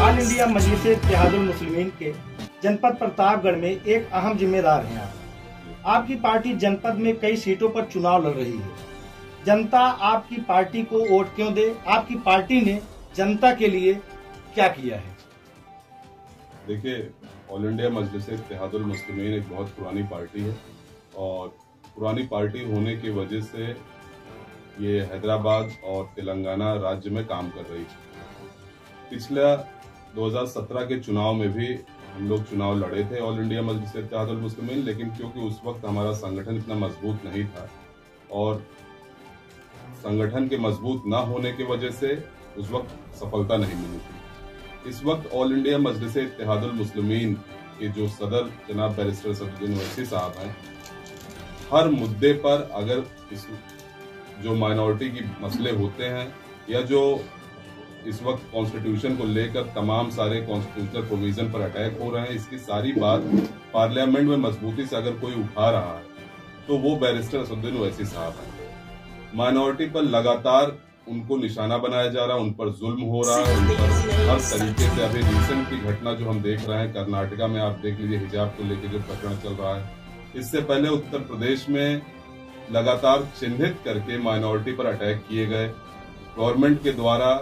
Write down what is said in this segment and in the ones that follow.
All India Majlis Ittehadul Muslimeen के जनपद प्रतापगढ़ में एक अहम जिम्मेदार हैं आप। आपकी पार्टी जनपद में कई सीटों पर चुनाव लड़ रही है। जनता आपकी पार्टी को वोट क्यों दे? आपकी पार्टी ने जनता के लिए क्या किया है? देखिए, ऑल इंडिया मजलिस इत्तेहादुल मुस्लिमीन एक बहुत पुरानी पार्टी है और पुरानी पार्टी होने की वजह से ये हैदराबाद और तेलंगाना राज्य में काम कर रही है। पिछला 2017 के चुनाव में भी हम लोग चुनाव लड़े थे ऑल इंडिया मजलिस इत्तेहादुल मुस्लिमीन, लेकिन क्योंकि उस वक्त हमारा संगठन इतना मजबूत नहीं था और संगठन के मजबूत ना होने की वजह से उस वक्त सफलता नहीं मिली थी। इस वक्त ऑल इंडिया मजलिस इत्तेहादुल मुस्लिमीन के जो सदर जनाब बैरिस्टर सदरुद्दीन ओवैसी साहब हैं, हर मुद्दे पर अगर इस जो माइनॉरिटी की मसले होते हैं या जो इस वक्त कॉन्स्टिट्यूशन को लेकर तमाम सारे कॉन्स्टिट्यूशनल प्रोविजन पर अटैक हो रहे हैं, इसकी सारी बात पार्लियामेंट में मजबूती से अगर कोई उठा रहा है तो वो बैरिस्टर सदरुद्दीन ओवैसी साहब हैं। माइनॉरिटी पर लगातार उनको निशाना बनाया जा रहा है, उन पर जुल्म हो रहा है, उन पर हर तरीके से। अभी रिसेंट की घटना जो हम देख रहे हैं कर्नाटका में, आप देख लीजिए हिजाब को लेकर जो प्रकरण चल रहा है। इससे पहले उत्तर प्रदेश में लगातार चिन्हित करके माइनॉरिटी पर अटैक किए गए। गवर्नमेंट के द्वारा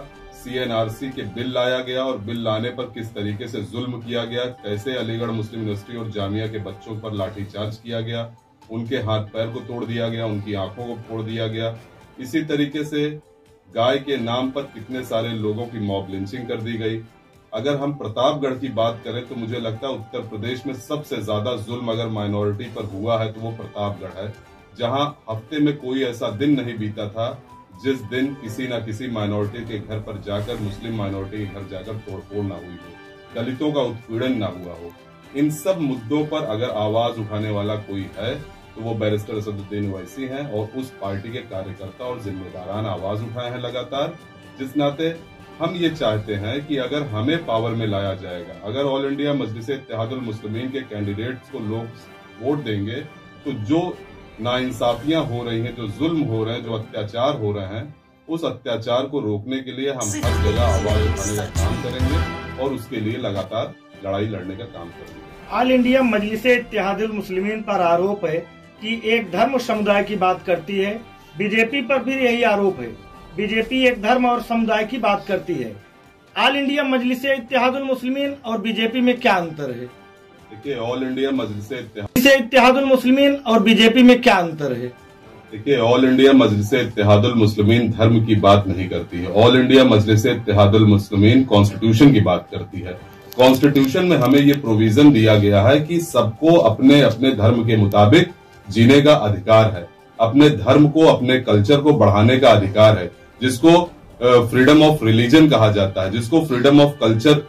CNRC के बिल लाया गया और बिल लाने पर किस तरीके से जुल्म किया गया, कैसे अलीगढ़ मुस्लिम यूनिवर्सिटी और जामिया के बच्चों पर लाठीचार्ज किया गया, उनके हाथ पैर को तोड़ दिया गया, उनकी आंखों को फोड़ दिया गया। इसी तरीके से गाय के नाम पर कितने सारे लोगों की मॉब लिंचिंग कर दी गई। अगर हम प्रतापगढ़ की बात करें तो मुझे लगता है उत्तर प्रदेश में सबसे ज्यादा जुल्म अगर माइनॉरिटी पर हुआ है तो वो प्रतापगढ़ है, जहां हफ्ते में कोई ऐसा दिन नहीं बीता था जिस दिन किसी न किसी माइनॉरिटी के घर पर जाकर, मुस्लिम माइनॉरिटी के घर जाकर तोड़फोड़ ना हुई हो, दलितों का उत्पीड़न ना हुआ हो। इन सब मुद्दों पर अगर आवाज उठाने वाला कोई है तो वो बैरिस्टर सदरुद्दीन ओवैसी हैं और उस पार्टी के कार्यकर्ता और जिम्मेदारान आवाज उठाए हैं लगातार। जिस नाते हम ये चाहते हैं कि अगर हमें पावर में लाया जाएगा, अगर ऑल इंडिया मजलिस इत्तेहादुल मुस्लिमीन के कैंडिडेट्स को लोग वोट देंगे तो जो नाइंसाफियां हो रही हैं, जो जुल्म हो रहे हैं, जो अत्याचार हो रहे हैं, उस अत्याचार को रोकने के लिए हम हर जगह आवाज उठाने का काम करेंगे और उसके लिए लगातार लड़ाई लड़ने का काम करेंगे। ऑल इंडिया मजलिस इत्तेहादुल मुस्लिमीन पर आरोप है कि एक धर्म समुदाय की बात करती है। बीजेपी पर भी यही आरोप है, बीजेपी एक धर्म और समुदाय की बात करती है। ऑल इंडिया मजलिस इत्तेहादुल मुस्लिमीन और बीजेपी में क्या अंतर है? देखिए, ऑल इंडिया मजलिस इत्तेहादुल मुस्लिमीन और बीजेपी में क्या अंतर है? देखिए, ऑल इंडिया मजलिस इत्तेहादुल मुस्लिमीन धर्म की बात नहीं करती है। All India Majlis Ittehadul Muslimeen constitution की बात करती है। कॉन्स्टिट्यूशन में हमें ये प्रोविजन दिया गया है कि सबको अपने अपने धर्म के मुताबिक जीने का अधिकार है, अपने धर्म को, अपने कल्चर को बढ़ाने का अधिकार है, जिसको फ्रीडम ऑफ रिलीजन कहा जाता है, जिसको फ्रीडम ऑफ कल्चर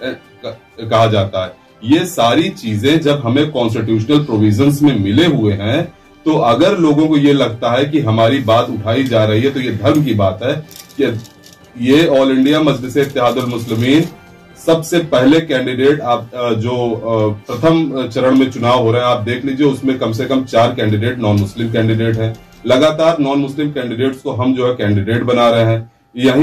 कहा जाता है। ये सारी चीजें जब हमें कॉन्स्टिट्यूशनल प्रोविजंस में मिले हुए हैं तो अगर लोगों को ये लगता है कि हमारी बात उठाई जा रही है तो ये धर्म की बात है। कि ये ऑल इंडिया मजलिस इत्तेहादुल मुस्लिमीन सबसे पहले कैंडिडेट, आप जो प्रथम चरण में चुनाव हो रहे हैं आप देख लीजिए, उसमें कम से कम 4 कैंडिडेट नॉन मुस्लिम कैंडिडेट हैं। लगातार नॉन मुस्लिम कैंडिडेट्स को हम जो है कैंडिडेट बना रहे हैं। यही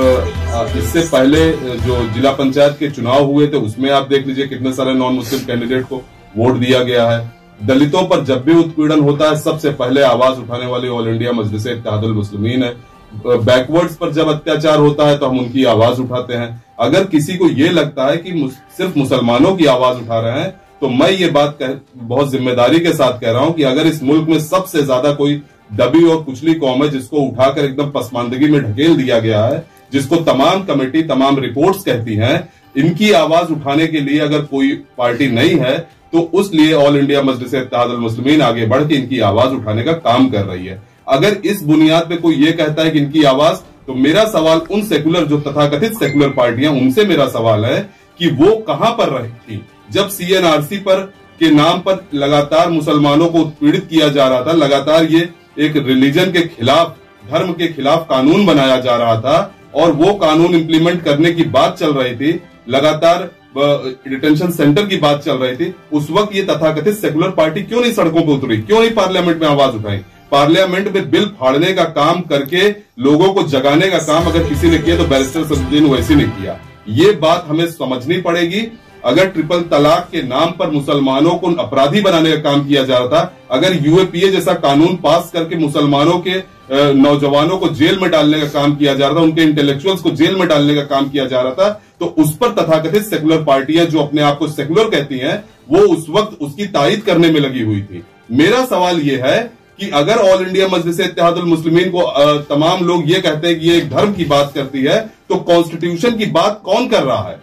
इससे पहले जो जिला पंचायत के चुनाव हुए थे उसमें आप देख लीजिए कितने सारे नॉन मुस्लिम कैंडिडेट को वोट दिया गया है। दलितों पर जब भी उत्पीड़न होता है सबसे पहले आवाज उठाने वाली ऑल इंडिया मजलिस इत्तेहादुल मुस्लिमीन है। बैकवर्ड्स पर जब अत्याचार होता है तो हम उनकी आवाज उठाते हैं। अगर किसी को ये लगता है कि सिर्फ मुसलमानों की आवाज उठा रहे हैं तो मैं ये बात बहुत जिम्मेदारी के साथ कह रहा हूं कि अगर इस मुल्क में सबसे ज्यादा कोई दबी और कुचली कौम है जिसको उठाकर एकदम पसमानदगी में ढकेल दिया गया है, जिसको तमाम कमेटी, तमाम रिपोर्ट्स कहती हैं, इनकी आवाज उठाने के लिए अगर कोई पार्टी नहीं है तो उस लिए ऑल इंडिया मजलिस इत्तेहादुल मुस्लिमीन आगे बढ़ के इनकी आवाज उठाने का काम कर रही है। अगर इस बुनियाद पे कोई ये कहता है कि इनकी आवाज, तो मेरा सवाल उन सेकुलर, जो तथाकथित सेकुलर पार्टियां, उनसे मेरा सवाल है कि वो कहां पर रही थी जब CNRC पर के नाम पर लगातार मुसलमानों को उत्पीड़ित किया जा रहा था, लगातार ये एक रिलीजन के खिलाफ, धर्म के खिलाफ कानून बनाया जा रहा था और वो कानून इंप्लीमेंट करने की बात चल रही थी, लगातार डिटेंशन सेंटर की बात चल रही थी। उस वक्त ये तथाकथित सेकुलर पार्टी क्यों नहीं सड़कों पर उतरी, क्यों नहीं पार्लियामेंट में आवाज उठाई? पार्लियामेंट में बिल फाड़ने का काम करके लोगों को जगाने का काम अगर किसी ने किया तो बैरिस्टर सदरुद्दीन ओवैसी ने किया। ये बात हमें समझनी पड़ेगी। अगर ट्रिपल तलाक के नाम पर मुसलमानों को अपराधी बनाने का काम किया जा रहा था, अगर यूएपीए जैसा कानून पास करके मुसलमानों के नौजवानों को जेल में डालने का काम किया जा रहा था, उनके इंटेलेक्चुअल्स को जेल में डालने का काम किया जा रहा था, तो उस पर तथाकथित सेकुलर पार्टियां जो अपने आप को सेकुलर कहती हैं, वो उस वक्त उसकी तायीद करने में लगी हुई थी। मेरा सवाल यह है कि अगर ऑल इंडिया मजलिस इत्तेहादुल मुस्लिमीन को तमाम लोग ये कहते हैं कि ये एक धर्म की बात करती है, तो कॉन्स्टिट्यूशन की बात कौन कर रहा है?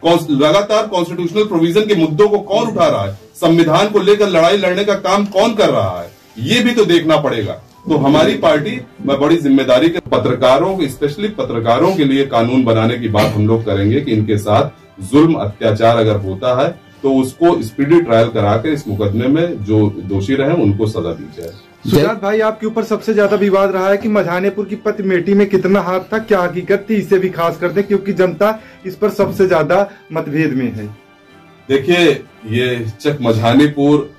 लगातार कॉन्स्टिट्यूशनल प्रोविजन के मुद्दों को कौन उठा रहा है? संविधान को लेकर लड़ाई लड़ने का काम कौन कर रहा है? ये भी तो देखना पड़ेगा। तो हमारी पार्टी में बड़ी जिम्मेदारी के पत्रकारों, स्पेशली पत्रकारों के लिए कानून बनाने की बात हम लोग करेंगे कि इनके साथ जुल्म अत्याचार अगर होता है तो उसको स्पीडी ट्रायल कराकर इस मुकदमे में जो दोषी रहे उनको सजा दी जाए। सुजात भाई, आपके ऊपर सबसे ज्यादा विवाद रहा है कि मझानेपुर की पतिमेटी में कितना हाथ था, क्या हकीकत थी, इसे भी खास कर दें क्योंकि जनता इस पर सबसे ज्यादा मतभेद में है। देखिए, ये चक मझानेपुर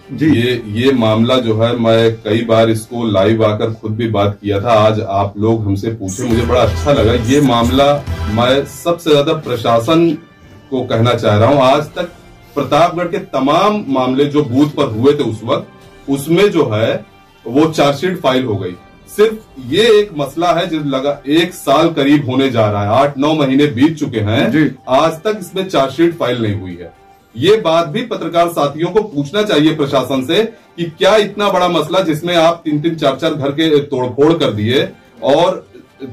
ये मामला जो है, मैं कई बार इसको लाइव आकर खुद भी बात किया था। आज आप लोग हमसे पूछे, मुझे बड़ा अच्छा लगा। ये मामला मैं सबसे ज्यादा प्रशासन को कहना चाह रहा हूं। आज तक प्रतापगढ़ के तमाम मामले जो बूथ पर हुए थे उस वक्त, उसमें जो है वो चार्जशीट फाइल हो गई। सिर्फ ये एक मसला है जो लगा 1 साल करीब होने जा रहा है, 8-9 महीने बीत चुके हैं, आज तक इसमें चार्जशीट फाइल नहीं हुई है। ये बात भी पत्रकार साथियों को पूछना चाहिए प्रशासन से कि क्या इतना बड़ा मसला जिसमें आप 3-3, 4-4 घर के तोड़फोड़ कर दिए, और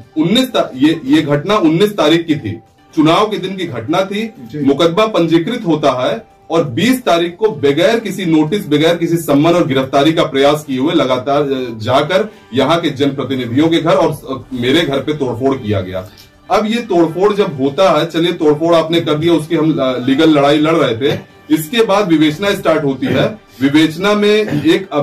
19 ये घटना 19 तारीख की थी, चुनाव के दिन की घटना थी। मुकदमा पंजीकृत होता है और 20 तारीख को बगैर किसी नोटिस, बगैर किसी सम्मन और गिरफ्तारी का प्रयास किए हुए लगातार जाकर यहाँ के जनप्रतिनिधियों के घर और मेरे घर पे तोड़फोड़ किया गया। अब ये तोड़फोड़ जब होता है, चलिए तोड़फोड़ आपने कर दिया, उसकी हम लीगल लड़ाई लड़ रहे थे। इसके बाद विवेचना स्टार्ट होती है। विवेचना में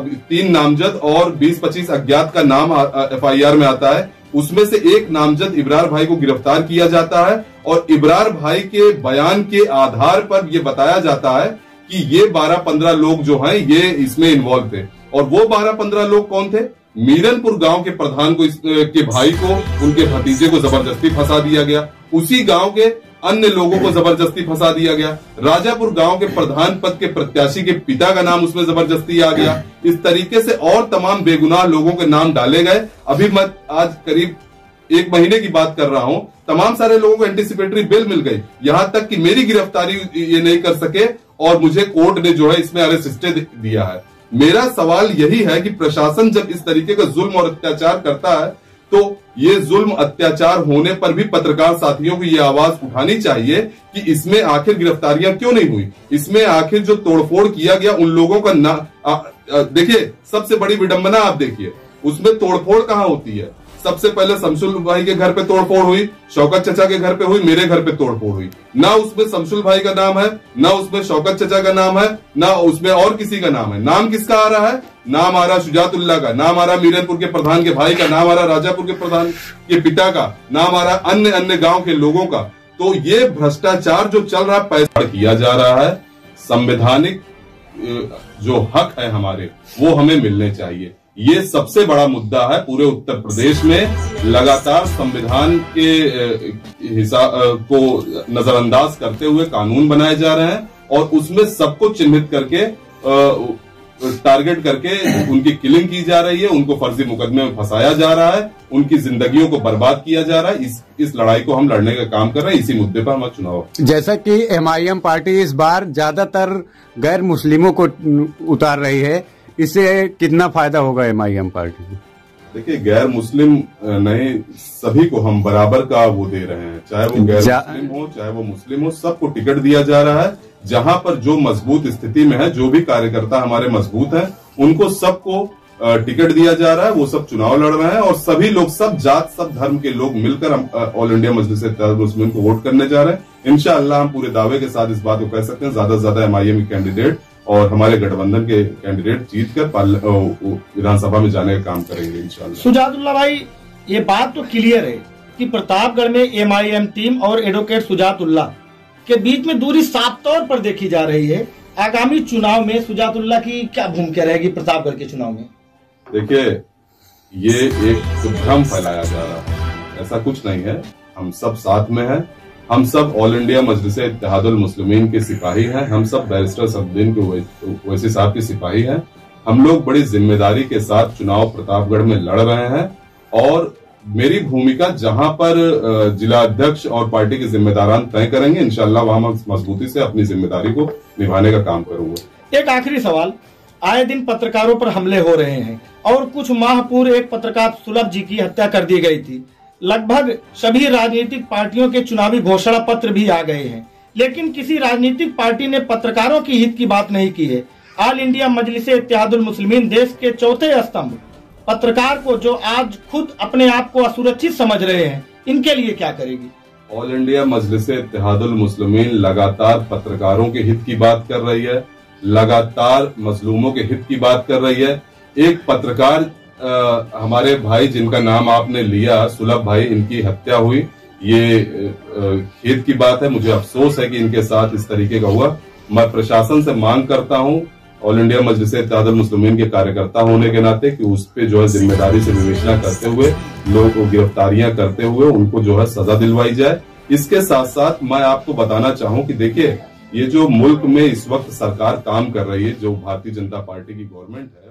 3 नामजद और 20-25 अज्ञात का नाम FIR में आता है। उसमें से एक नामजद इब्रार भाई को गिरफ्तार किया जाता है और इब्रार भाई के बयान के आधार पर यह बताया जाता है कि ये 12-15 लोग जो हैं ये इसमें इन्वॉल्व थे। और वो 12-15 लोग कौन थे? मीरनपुर गांव के प्रधान को, के भाई को, उनके भतीजे को जबरदस्ती फंसा दिया गया। उसी गांव के अन्य लोगों को जबरदस्ती फंसा दिया गया। राजापुर गांव के प्रधान पद के प्रत्याशी के पिता का नाम उसमें जबरदस्ती आ गया। इस तरीके से और तमाम बेगुनाह लोगों के नाम डाले गए। अभी मैं आज करीब 1 महीने की बात कर रहा हूं, तमाम सारे लोगों को एंटीसिपेटरी बेल मिल गई, यहां तक कि मेरी गिरफ्तारी ये नहीं कर सके और मुझे कोर्ट ने जो है इसमें अरेस्ट स्टे दिया है। मेरा सवाल यही है कि प्रशासन जब इस तरीके का जुल्म और अत्याचार करता है तो ये जुल्म अत्याचार होने पर भी पत्रकार साथियों को ये आवाज उठानी चाहिए कि इसमें आखिर गिरफ्तारियां क्यों नहीं हुई, इसमें आखिर जो तोड़फोड़ किया गया उन लोगों का देखिए, सबसे बड़ी विडंबना आप देखिए, उसमें तोड़फोड़ कहां होती है। सबसे पहले शमसुल भाई के घर पे तोड़फोड़ हुई, शौकत चचा के घर पे हुई, मेरे घर पे तोड़फोड़ हुई। ना उसमें शमसुल भाई का नाम है, ना उसमें शौकत चचा का नाम है, ना उसमें और किसी का नाम है। नाम किसका आ रहा है? नाम आ रहा शुजातुल्लाह का, नाम आ रहा मीरनपुर के प्रधान के भाई का, नाम आ रहा राजापुर के प्रधान के पिता का, नाम आ रहा अन्य गांव के लोगों का। तो ये भ्रष्टाचार जो चल रहा है, पैसा किया जा रहा है। संवैधानिक जो हक है हमारे, वो हमें मिलने चाहिए। ये सबसे बड़ा मुद्दा है। पूरे उत्तर प्रदेश में लगातार संविधान के हिसाब को नजरअंदाज करते हुए कानून बनाए जा रहे हैं और उसमें सबको चिन्हित करके टारगेट करके उनकी किलिंग की जा रही है, उनको फर्जी मुकदमे में फंसाया जा रहा है, उनकी जिंदगियों को बर्बाद किया जा रहा है। इस लड़ाई को हम लड़ने का काम कर रहे हैं। इसी मुद्दे पर हमारा चुनाव, जैसा कि MIM पार्टी इस बार ज्यादातर गैर मुस्लिमों को उतार रही है, इससे कितना फायदा होगा MIM पार्टी को? देखिए, गैर मुस्लिम नहीं, सभी को हम बराबर का वो दे रहे हैं, चाहे वो गैर मुस्लिम हो चाहे वो मुस्लिम हो, सबको टिकट दिया जा रहा है। जहां पर जो मजबूत स्थिति में है, जो भी कार्यकर्ता हमारे मजबूत हैं, उनको सबको टिकट दिया जा रहा है। वो सब चुनाव लड़ रहे हैं और सभी लोग, सब जात सब धर्म के लोग मिलकर हम ऑल इंडिया मजलिस इत्तेहादुल मुस्लिमीन को वोट करने जा रहे हैं। इंशाअल्लाह हम पूरे दावे के साथ इस बात को कह सकते हैं, ज्यादा से ज्यादा MIM कैंडिडेट और हमारे गठबंधन के कैंडिडेट जीतकर विधानसभा में जाने का काम करेंगे इंशाअल्लाह। सुजातुल्लाह भाई, ये बात तो क्लियर है कि प्रतापगढ़ में MIM टीम और एडवोकेट सुजातुल्लाह के बीच में दूरी साफ तौर पर देखी जा रही है। आगामी चुनाव में सुजातुल्लाह की क्या भूमिका रहेगी प्रतापगढ़ के चुनाव में? देखिए, ये एक भ्रम फैलाया जा रहा है, ऐसा कुछ नहीं है। हम सब साथ में हैं हम सब ऑल इंडिया मजलिस इत्तेहादुल मुस्लिमीन के सिपाही हैं। हम सब बैरिस्टर सफदुद्दीन के ओवैसी साहब के सिपाही हैं। हम लोग बड़ी जिम्मेदारी के साथ चुनाव प्रतापगढ़ में लड़ रहे हैं और मेरी भूमिका जहां पर जिला अध्यक्ष और पार्टी के जिम्मेदारान तय करेंगे, इंशाल्लाह वहां मैं मजबूती से अपनी जिम्मेदारी को निभाने का काम करूंगा। एक आखिरी सवाल, आए दिन पत्रकारों पर हमले हो रहे हैं और कुछ माह पूर्व एक पत्रकार सुलभ जी की हत्या कर दी गई थी। लगभग सभी राजनीतिक पार्टियों के चुनावी घोषणा पत्र भी आ गए हैं, लेकिन किसी राजनीतिक पार्टी ने पत्रकारों की हित की बात नहीं की है। ऑल इंडिया मजलिस इत्तेहादुल मुस्लिमीन देश के चौथे स्तंभ पत्रकार को, जो आज खुद अपने आप को असुरक्षित समझ रहे हैं, इनके लिए क्या करेगी? ऑल इंडिया मजलिस इत्तेहादुल मुस्लिमीन लगातार पत्रकारों के हित की बात कर रही है, लगातार मजलूमों के हित की बात कर रही है। एक पत्रकार हमारे भाई जिनका नाम आपने लिया, सुलभ भाई, इनकी हत्या हुई, ये खेद की बात है। मुझे अफसोस है कि इनके साथ इस तरीके का हुआ। मैं प्रशासन से मांग करता हूं, ऑल इंडिया मजलिस इत्तेहादुल मुस्लिमीन के कार्यकर्ता होने के नाते, कि उस पे जो है जिम्मेदारी से विवेचना करते हुए, लोगों को गिरफ्तारियां करते हुए उनको जो है सजा दिलवाई जाए। इसके साथ साथ मैं आपको बताना चाहूं कि देखिए, ये जो मुल्क में इस वक्त सरकार काम कर रही है, जो भारतीय जनता पार्टी की गवर्नमेंट है,